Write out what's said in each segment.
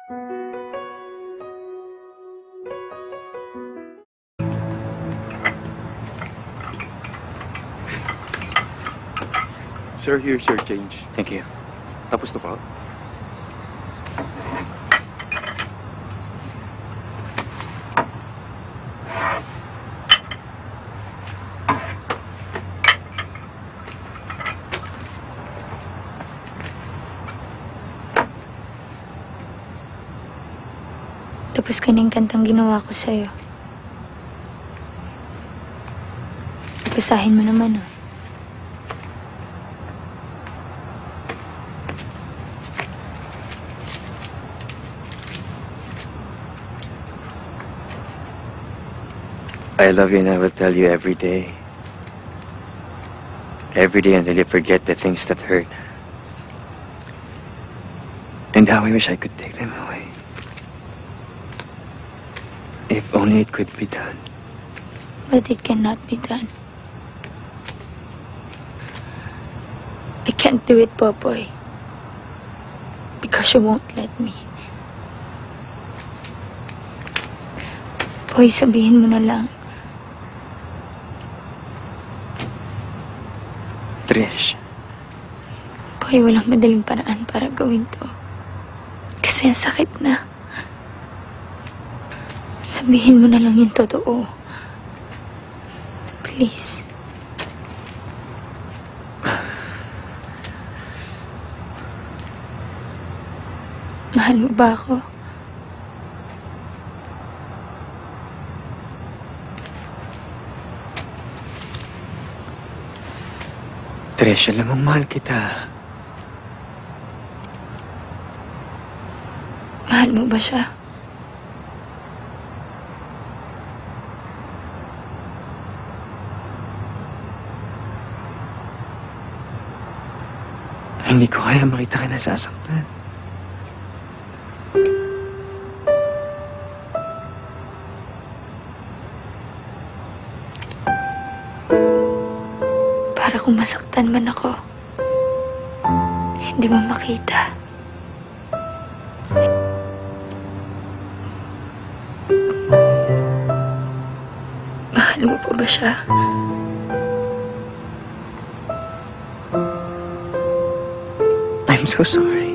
Sir, here's your change. Thank you. Tapos na po? Tapos ka na yung kantang ginawa ko sa'yo. Basahin mo naman, oh. I love you and I will tell you every day. Every day until you forget the things that hurt. And how I wish I could take them away. If only it could be done. But it cannot be done. I can't do it, Popoy. Because you won't let me. Poy, sabihin mo na lang. Trish. Poy, walang madaling paraan para gawin to. Kasi ang sakit na. Sabihin mo na lang yung totoo. Please. Mahal mo ba ako? Trish, alam mong mahal kita. Mahal mo ba siya? Hindi ko kaya makita ka nasasaktan. Para kung masaktan man ako, hindi mo makita. Mahal mo pa ba siya? I'm so sorry.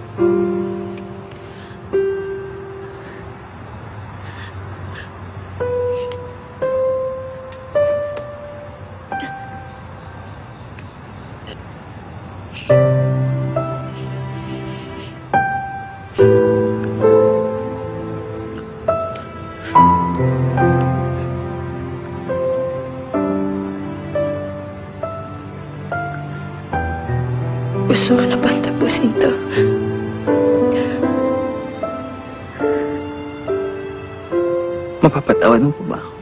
Gusto mo na bang tapusin to? Mapapatawad mo pa ba ako?